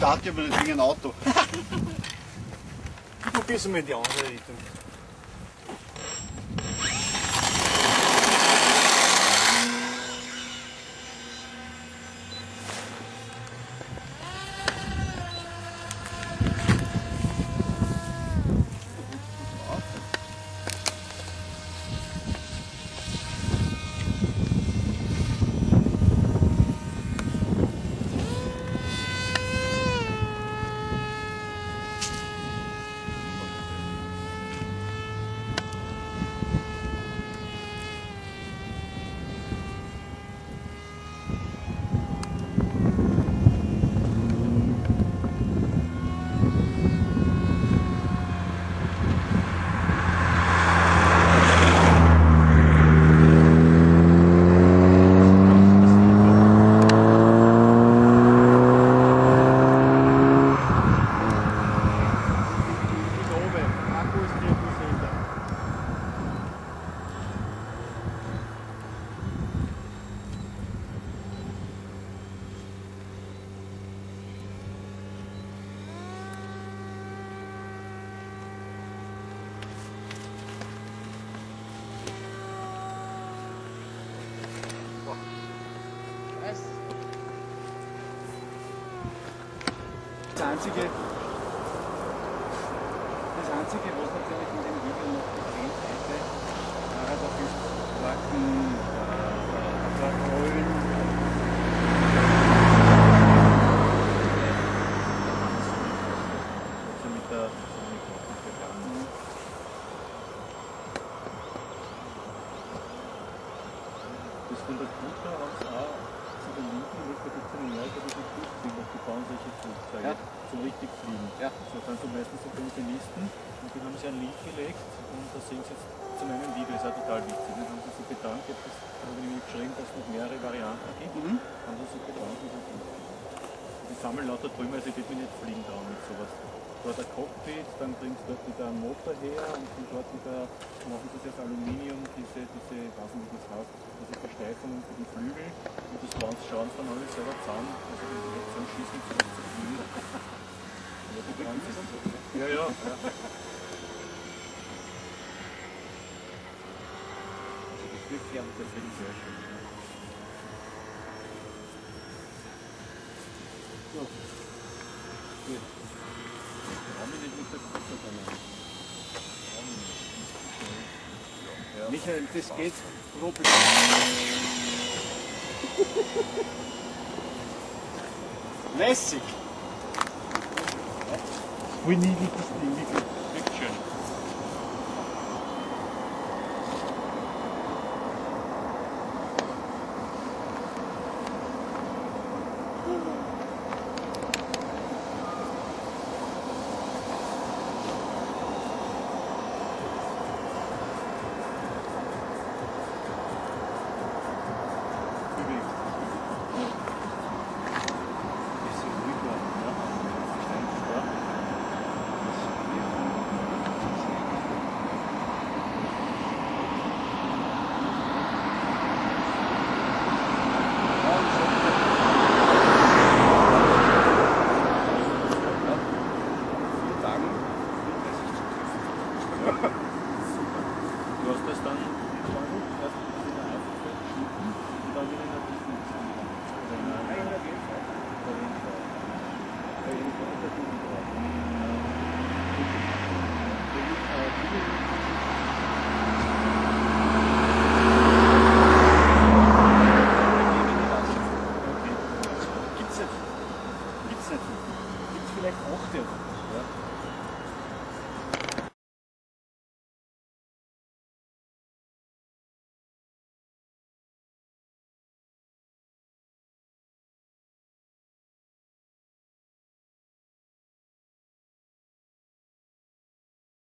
startet aber nicht wegen ein Auto. Ich probier's mal in die andere Richtung. Das Einzige, was natürlich in dem Video noch gefehlt hätte, war doch das Worten verrollen. Also mit der gegangen. Das von der Kutter aus auch zu der Linken, wo bei der Terminal, da die Flugzeuge, die bauen solche Flugzeuge, so richtig fliegen. Ja. So dann so meistens so Pensionisten und die haben sie an Link gelegt und da sehen sie jetzt zu meinem Video, ist auch total witzig. Dann haben sie sich bedankt, ich habe nämlich geschrieben, dass es noch mehrere Varianten gibt, haben sie sich bedankt und die sammeln lauter Trümmer, also ich würde mich nicht fliegen trauen mit sowas. Dort ein Cockpit, dann kriegen sie dort wieder einen Motor her und von dort wieder machen sie das Aluminium, diese, ich weiß nicht wie das heißt, diese Versteifung für die Flügel und das schauen sie dann alles selber zusammen, also die Reaktion schießen zurück zu fliegen. Ja, die Grenze ist ja, ja. Also die Flügel, das finde ich sehr schön. So. Gut. Michael, das geht probieren. Lässig! Wie niedlich das Ding ist. Wirklich schön. Du hast das dann erst wieder aufgeschnitten und dann wieder in